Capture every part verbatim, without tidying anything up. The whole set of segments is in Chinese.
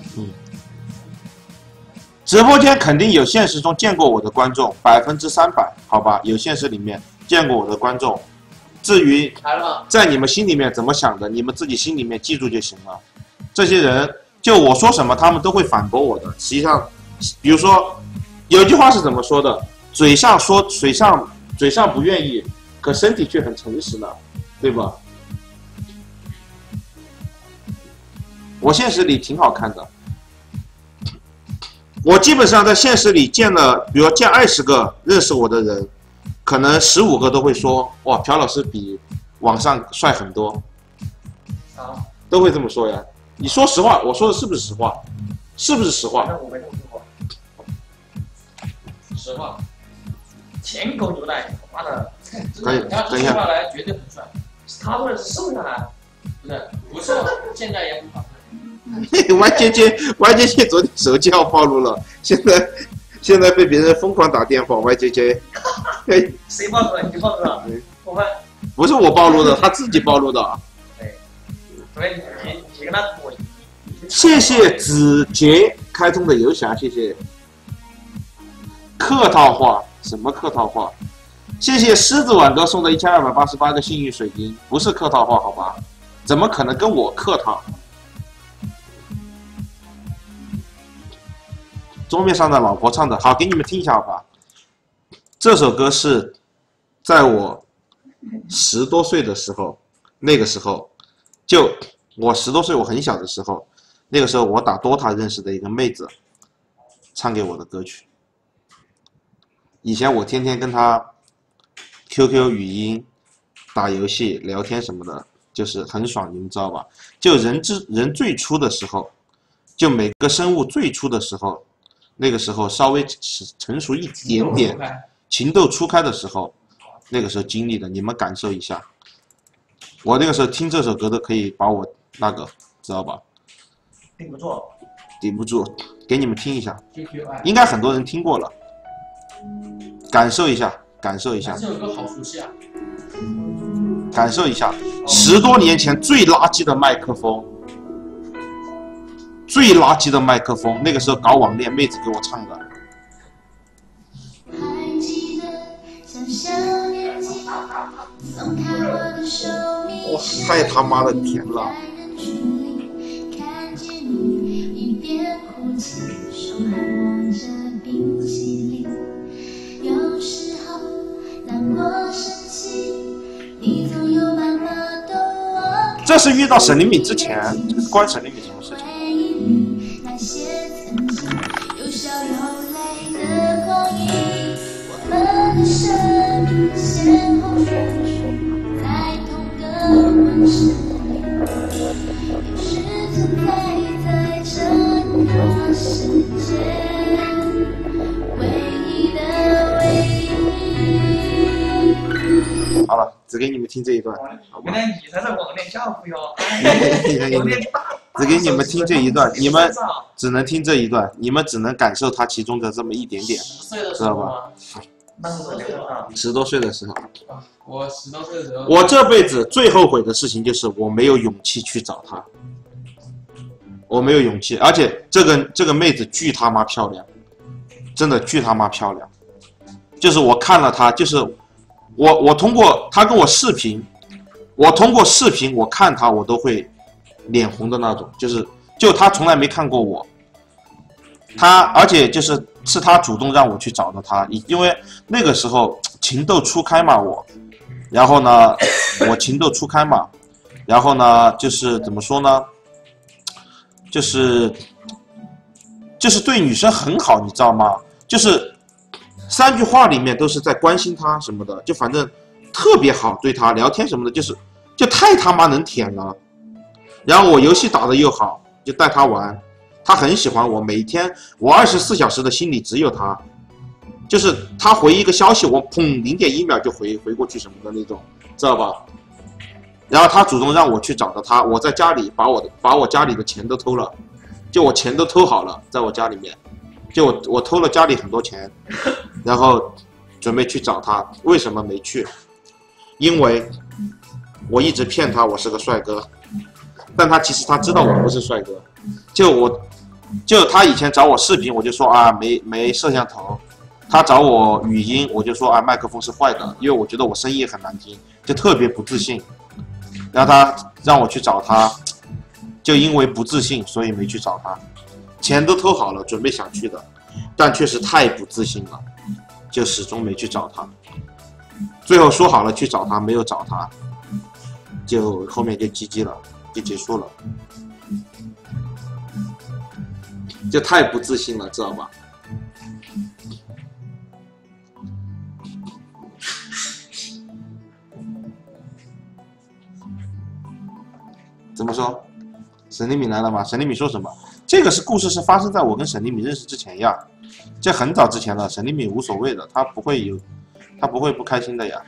嗯，直播间肯定有现实中见过我的观众，百分之三百，好吧？有现实里面见过我的观众，至于在你们心里面怎么想的，你们自己心里面记住就行了。这些人就我说什么，他们都会反驳我的。实际上，比如说有一句话是怎么说的？嘴上说嘴上嘴上不愿意，可身体却很诚实呢，对吧？我现实里挺好看的，我基本上在现实里见了，比如见二十个认识我的人，可能十五个都会说，哇，朴老师比网上帅很多，啊，都会这么说呀。你说实话，我说的是不是实话？是不是实话？ 我没这么说过。实话，舔狗牛奶，妈的， 可以， 他瘦下来绝对很帅，他为了是瘦下来，不是不瘦，现在也很好看。 Y J J Y J J 昨天手机号暴露了，现在现在被别人疯狂打电话 Y J J， 谁暴露了？你暴露了？我们不是我暴露的，他自己暴露的。 对，所以你你你跟他我。 谢谢子杰开通的游侠，谢谢。客套话什么客套话？谢谢狮子婉哥送的一千二百八十八个幸运水晶，不是客套话好吧？怎么可能跟我客套？桌面上的老婆唱的好，给你们听一下好吧。这首歌是在我十多岁的时候，那个时候就我十多岁，我很小的时候，那个时候我打 D O T A 认识的一个妹子唱给我的歌曲。以前我天天跟她 Q Q 语音、打游戏、聊天什么的，就是很爽，你们知道吧？就人之人最初的时候，就每个生物最初的时候。那个时候稍微成熟一点点，情窦初开的时候，那个时候经历的，你们感受一下。我那个时候听这首歌都可以把我那个，知道吧？ 顶不住， 顶不住，给你们听一下，应该很多人听过了，感受一下，感受一下。 这首歌好熟悉啊！ 感受一下，十多年前最垃圾的麦克风。最垃圾的麦克风，那个时候搞网恋妹子给我唱的。哇，太他妈的甜了！这是遇到沈灵敏之前，这是关沈灵敏什么事情？那些曾经有笑有泪的光阴，我们的生命先后顺序在同个温室里，有时存在在这个世界唯一的唯一。好了，只给你们听这一段。 原来你才是网恋教父哟！ 只给你们听这一段，你们只能听这一段，你们只能感受它其中的这么一点点，知道吧？十多岁的时候， 我十多岁的时候， 我这辈子最后悔的事情就是我没有勇气去找她，我没有勇气，而且这个这个妹子巨他妈漂亮，真的巨他妈漂亮，就是我看了她，就是我我通过她跟我视频，我通过视频我看她我都会。脸红的那种，就是就他从来没看过我，他而且就是是他主动让我去找的他，因为那个时候情窦初开嘛我，然后呢我情窦初开嘛，然后呢就是怎么说呢，就是就是对女生很好，你知道吗？就是三句话里面都是在关心她什么的，就反正特别好对她聊天什么的，就是就太他妈能舔了。然后我游戏打得又好，就带他玩，他很喜欢我。每天我二十四小时的心里只有他，就是他回一个消息，我砰零点一秒就回回过去什么的那种，知道吧？然后他主动让我去找的他，我在家里把我的把我家里的钱都偷了，就我钱都偷好了，在我家里面，就我我偷了家里很多钱，然后准备去找他。为什么没去？因为我一直骗他我是个帅哥。但他其实他知道我不是帅哥，就我就他以前找我视频，我就说啊没没摄像头；他找我语音，我就说啊麦克风是坏的，因为我觉得我声音也很难听，就特别不自信。让他让我去找他，就因为不自信，所以没去找他。钱都偷好了，准备想去的，但确实太不自信了，就始终没去找他。最后说好了去找他，没有找他，就后面就 G G 了，就结束了。就太不自信了，知道吧？怎么说？沈丽敏来了吗？沈丽敏说什么？这个是故事是发生在我跟沈丽敏认识之前呀，这很早之前了。沈丽敏无所谓的，她不会有，她不会不开心的呀。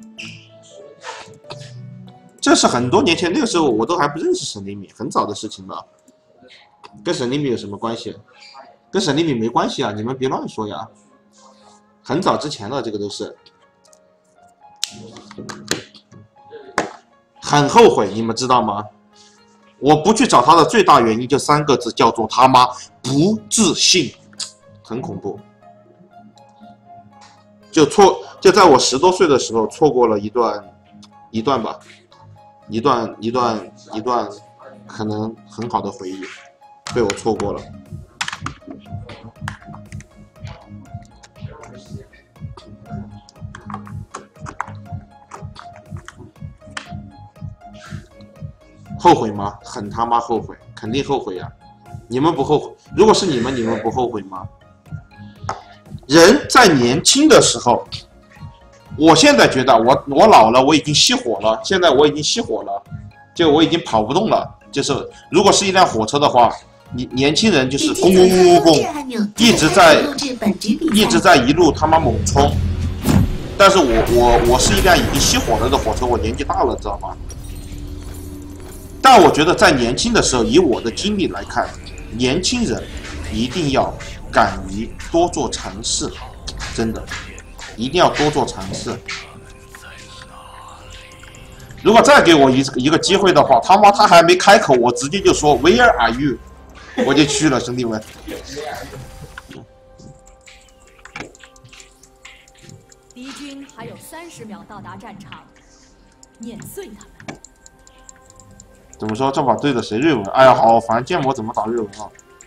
这是很多年前，那个时候我都还不认识沈丽敏，很早的事情了。跟沈丽敏有什么关系？跟沈丽敏没关系啊！你们别乱说呀。很早之前了，这个都是。很后悔，你们知道吗？我不去找他的最大原因就三个字，叫做他妈不自信，很恐怖。就错，就在我十多岁的时候，错过了一段，一段吧，一段一段一段，可能很好的回忆，被我错过了。后悔吗？很他妈后悔，肯定后悔呀！你们不后悔？如果是你们，你们不后悔吗？人在年轻的时候，我现在觉得我我老了，我已经熄火了。现在我已经熄火了，就我已经跑不动了。就是如果是一辆火车的话，你年轻人就是咣咣咣咣咣，一直在一直在一路他妈猛冲。但是我我我是一辆已经熄火了的火车，我年纪大了，知道吗？但我觉得在年轻的时候，以我的经历来看，年轻人一定要敢于多做尝试，真的，一定要多做尝试。如果再给我一一个机会的话，他妈他还没开口，我直接就说 Where are you， 我就去了，兄弟们。 敌军还有三十秒到达战场，碾碎他们。 怎么说？这把对着谁瑞文？哎呀，好烦！剑魔怎么打瑞文啊？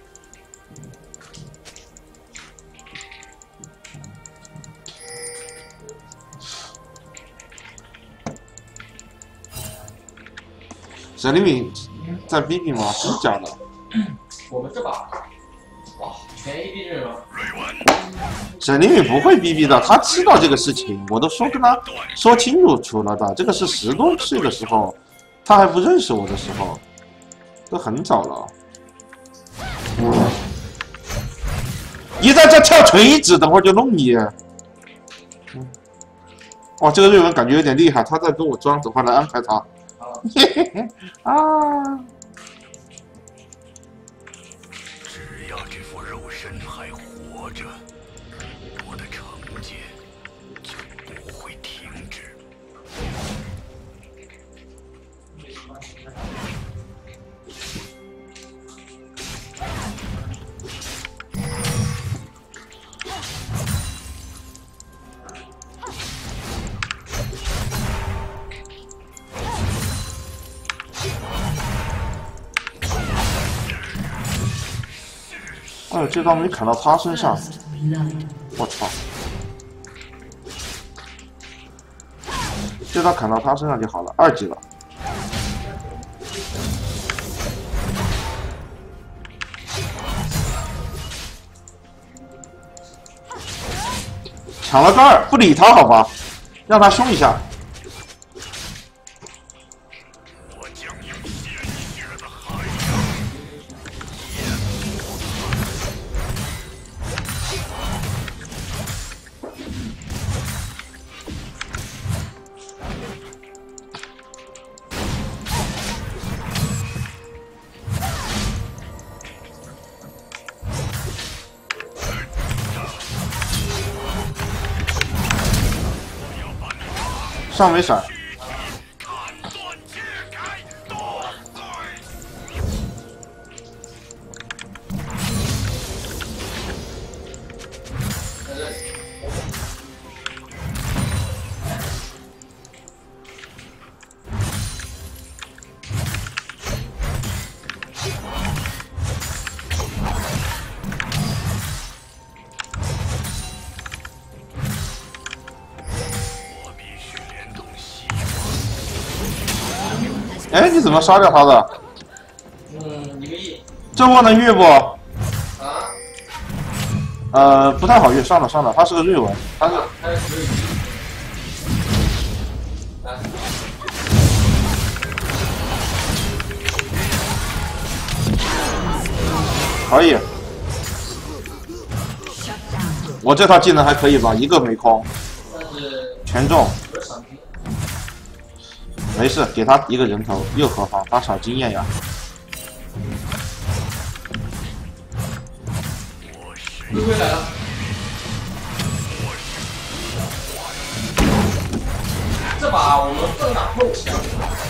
沈丽敏在逼逼吗？真假的？ 我们这把，哇，全 A B 阵容。 沈丽敏不会逼逼的，她知道这个事情，我都说跟她说清楚楚了的。这个是十多岁的时候。他还不认识我的时候，都很早了。你在这跳锤子，等会儿就弄你。嗯，哇，这个瑞文感觉有点厉害，他在跟我装，等会儿来安排他。嘿嘿嘿，啊！ 只要这副肉身还活着，我的惩戒就不会停止。 哎，这刀没砍到他身上，我操！这刀砍到他身上就好了，二级了。抢了个二，不理他好吧，让他凶一下。 我将用鲜血的海洋。 上没闪， 哎，你怎么杀掉他的？ 嗯，一个亿。 这波能越不？ 啊？ 呃，不太好越，算了算了，他是个瑞文，他是。 他是只有一。来。 可以。我这套技能还可以吧？一个没空。 但是。 全中。 有赏金。 没事，给他一个人头又何妨？他少经验呀。 乌龟来了。这把我们更打后期啊！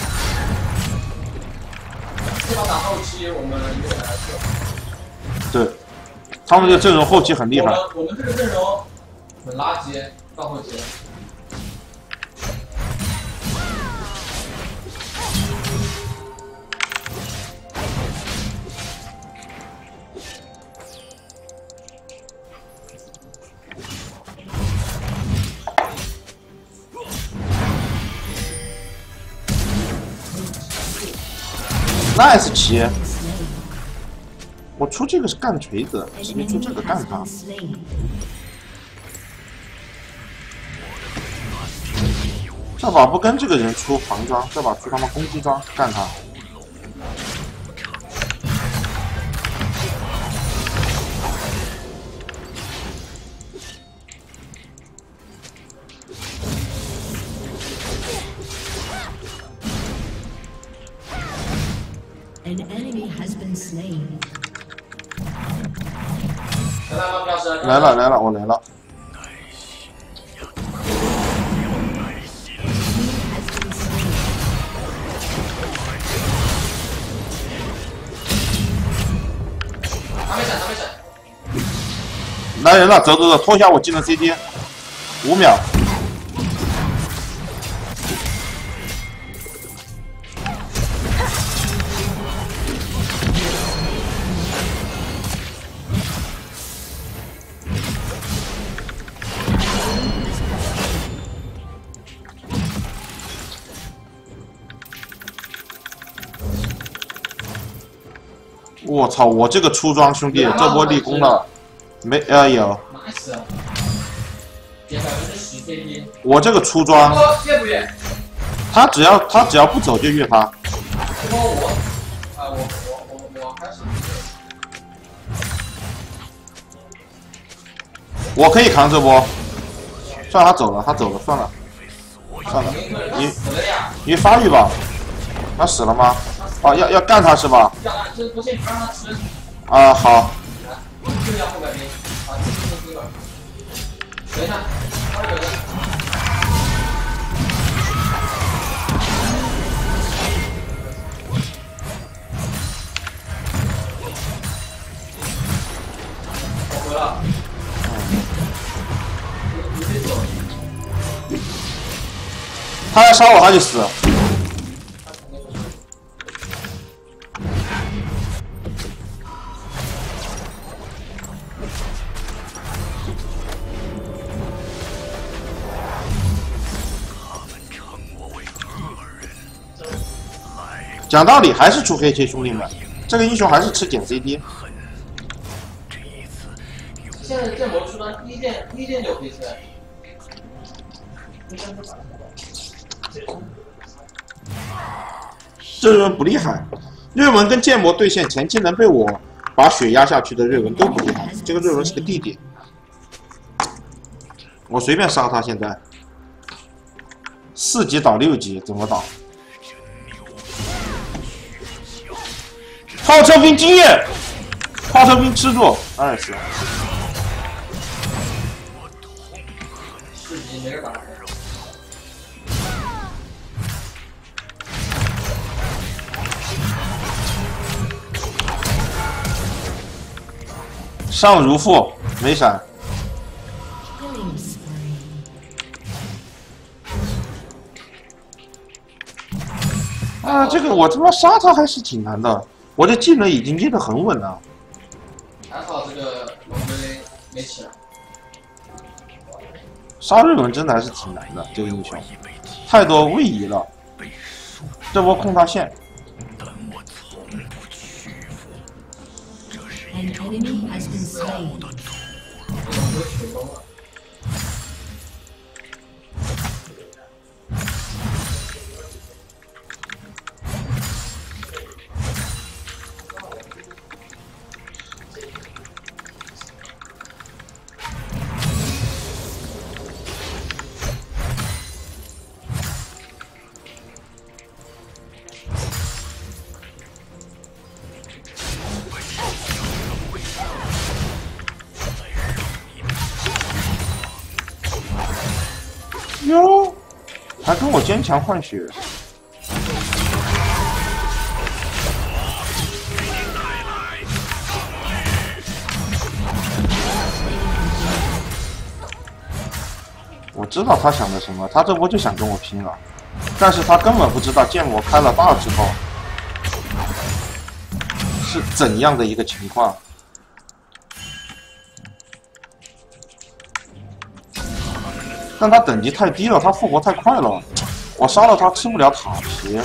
这把打后期我们有点难受。 对，他们这个阵容后期很厉害。 我们我们这个阵容很垃圾，到后期。 nice 棋，我出这个是干锤子，直接出这个干他。这把不跟这个人出防装，这把出他妈攻击装干他。 An enemy has been slain. 来了来了，我来了。 他没闪，他没闪。 来人了，走走走，拖一下我技能 C D， 五秒。我操！我这个出装兄弟，这波立功了，没呃有。 nice，减百分之十 C P。 我这个出装， 越不越？ 他只要他只要不走就越他。 这波我，啊我我我我开始。 我可以扛这波，算了，他走了，他走了，算了，算了，你你发育吧，他死了吗？哦，要要干他是吧？ 这不信不让他吃。 啊，好。 就要后改兵，啊，这是这个。等一下，二十九个。我回了。你别走。 他要杀我，他就死。讲道理还是出黑切，兄弟们，这个英雄还是吃减 C D。 现在剑魔出的一剑一剑就黑切。 这瑞文不厉害，瑞文跟剑魔对线，前期能被我把血压下去的瑞文都不厉害，这个瑞文是个弟弟，我随便杀他。现在四级倒六级怎么倒？炮车兵经验，炮车兵吃住，二十。 四级没人打。 上如父没闪。啊，这个我他妈杀他还是挺难的。我这技能已经捏得很稳了。 还好这个龙龟没起来。 杀瑞文真的还是挺难的，这个英雄太多位移了。 这波控他线。 但我从不屈服。这是 An 一场 enemy has been 高 slain. 的赌。 我取攻了。 哟，还跟我坚强换血。我知道他想的什么，他这波就想跟我拼了，但是他根本不知道剑魔开了大之后是怎样的一个情况。 但他等级太低了，他复活太快了，我杀了他吃不了塔皮。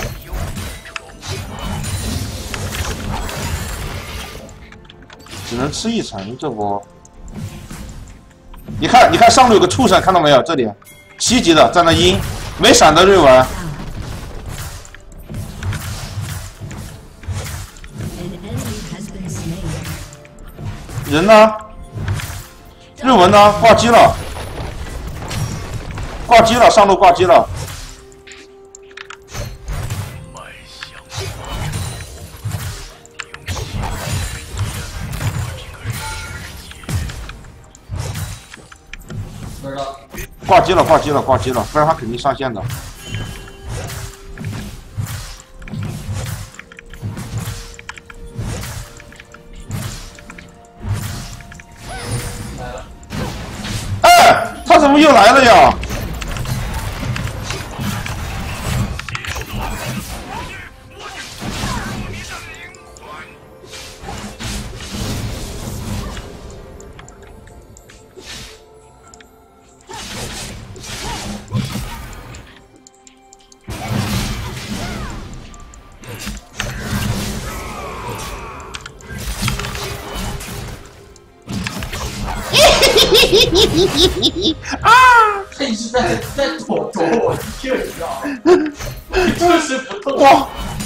只能吃一层这波。你看，你看上路有个畜生，看到没有？这里七级的在那阴，没闪的瑞文。 An enemy has been slain. 人呢？瑞文呢？挂机了。 挂机了，上路挂机了。 迈向花城，用鲜血淹没这个世界。 不知道。 挂机了，挂机了，挂机了，不然他肯定上线的。哎，他怎么又来了呀？ 啊！他一直在在躲躲我一劲儿，你知道吗？你就是不动。 哇！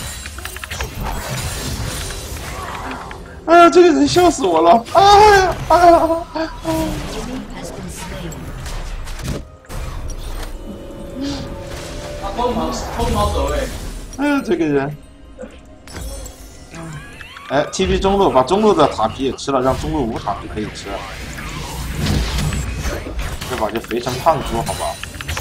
哎呀，这个人笑死我了！哎呀，哎呀！ Enemy has been slain. 他疯狂疯狂走位。 哎呀，这个人。哎 ，T P 中路，把中路的塔皮也吃了，让中路无塔皮可以吃。 这把就肥成胖猪，好吧？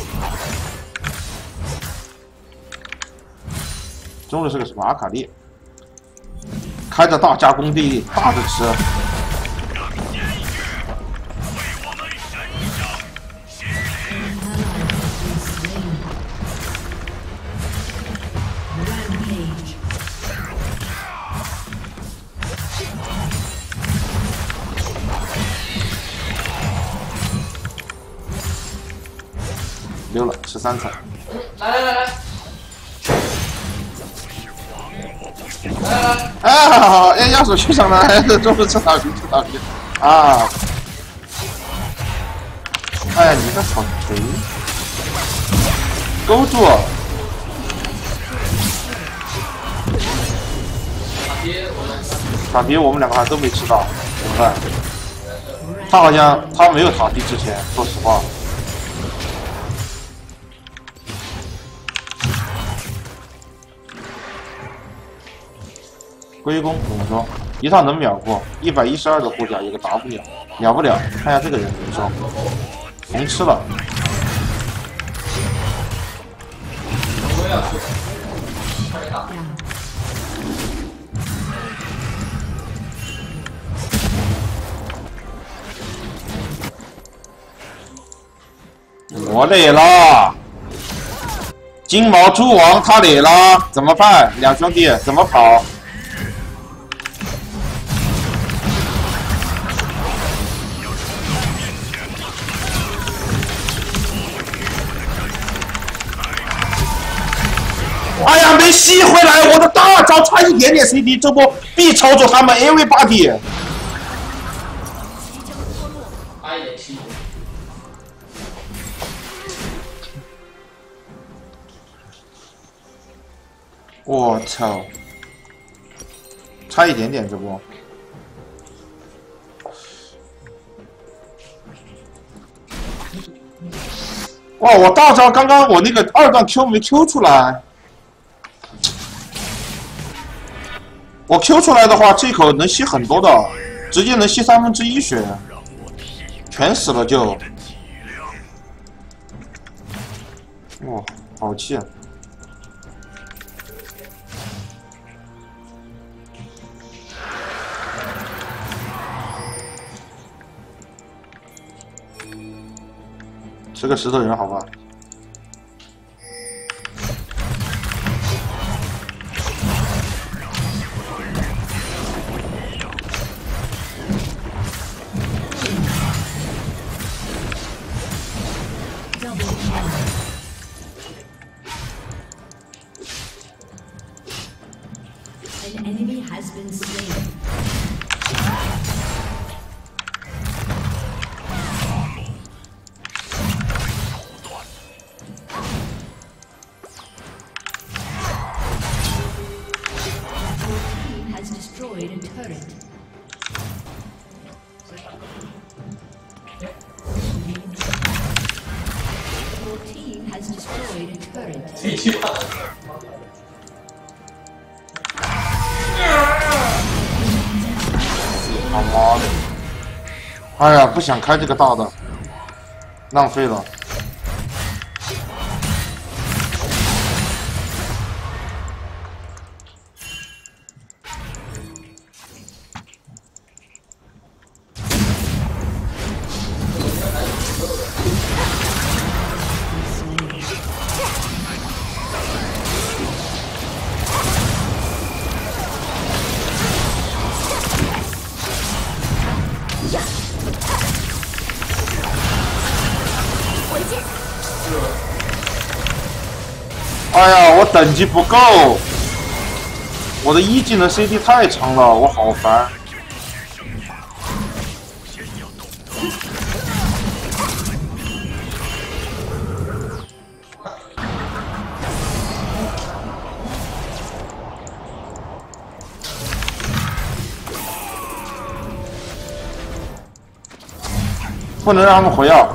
中路是个什么阿卡丽，开着大加工地，大着吃。溜了十三层。 来来来来，来来来， 哎，好好，哎，要手去上来，中路吃塔皮，吃塔皮啊！哎，你个草锤，勾住！ 塔皮，我塔皮我们两个还都没吃到，怎么办？他好像他没有塔皮之前，说实话。 龟公怎么说？一套能秒过，一百一十二的护甲，有个 W， 秒不了。看一下这个人怎么说，红吃了。 我也要去，快点打！ 我累了，金毛猪王他累了，怎么办？两兄弟怎么跑？ 哎呀，没吸回来，我的大招差一点点 C D， 这波必操作他们 everybody。 他也是。 我操！差一点点这波。哇！我大招刚刚我那个二段 Q 没 Q 出来，我 Q 出来的话，这口能吸很多的，直接能吸三分之一血，全死了就。哇，好气啊！吃个石头人，好吧。 An enemy has been slain. Destroyed a turret. Your team has destroyed a turret. 这句话。 他妈的！哎呀，不想开这个大的，浪费了。哎呀，我等级不够，我的一技能 C D 太长了，我好烦。不能让他们回啊！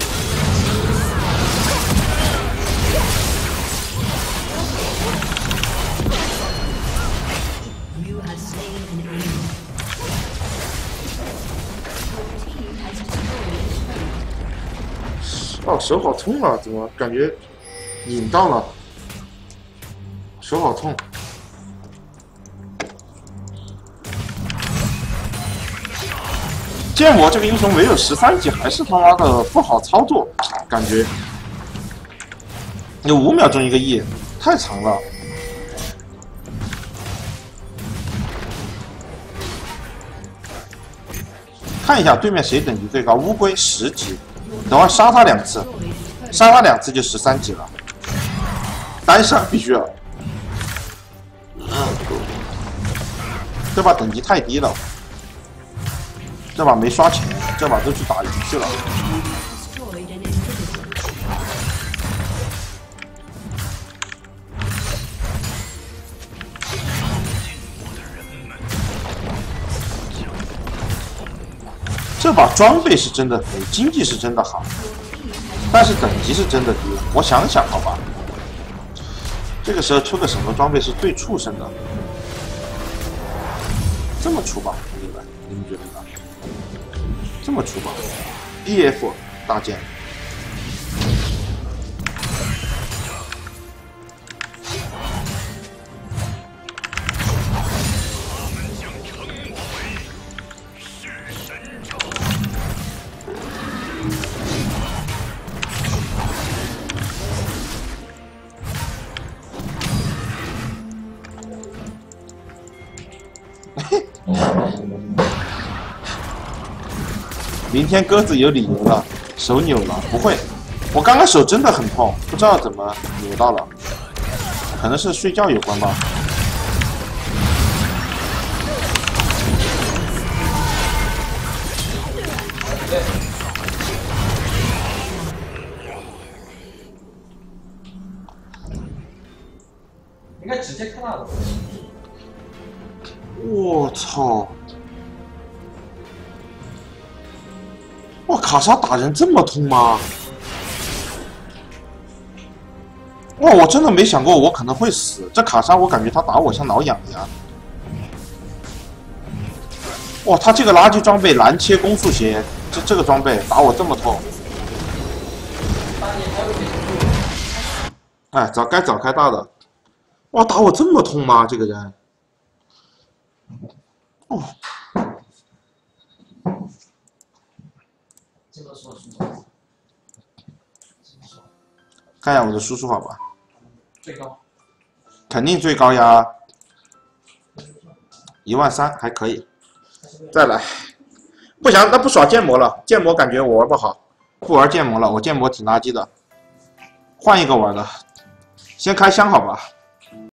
哦，手好痛啊！怎么感觉引到了？手好痛。剑魔这个英雄没有十三级，还是他妈的不好操作，感觉有五秒钟一个 E， 太长了。看一下对面谁等级最高，乌龟十级。 等会杀他两次，杀他两次就十三级了。单杀必须要，这把等级太低了，这把没刷钱，这把都去打鱼去了。这把装备是真的肥，经济是真的好，但是等级是真的低。我想想，好吧，这个时候出个什么装备是最畜生的？这么出吧，兄弟们，你们觉得呢？这么出吧 ，B F 大剑。 明天鸽子有理由了，手扭了，不会，我刚刚手真的很痛，不知道怎么扭到了。 可能是睡觉有关吧。 应该直接看到的。 我操！哇，卡莎打人这么痛吗？哇，我真的没想过我可能会死。这卡莎，我感觉他打我像挠痒痒。哇，他这个垃圾装备蓝切攻速鞋，这这个装备打我这么痛。哎，早该早开大的。哇，打我这么痛吗？这个人。哦。 这个说输出。 看一下我的输出好吧。 最高。 肯定最高呀。一万三还可以。再来。不行，那不耍剑魔了，剑魔感觉我玩不好，不玩剑魔了，我剑魔挺垃圾的，换一个玩的。先开箱好吧。